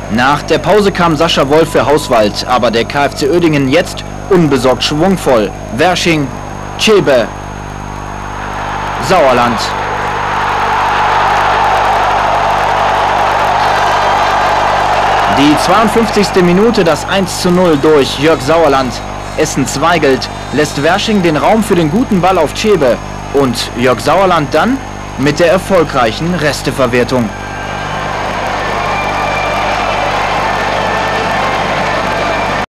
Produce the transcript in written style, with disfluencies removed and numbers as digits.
Nach der Pause kam Sascha Wolf für Hauswald, aber der KFC Uerdingen jetzt unbesorgt schwungvoll. Wersching, Tschebe, Sauerland. Die 52. Minute, das 1:0 durch Jörg Sauerland. Essen Zweigelt lässt Wersching den Raum für den guten Ball auf Tschebe und Jörg Sauerland dann mit der erfolgreichen Resteverwertung.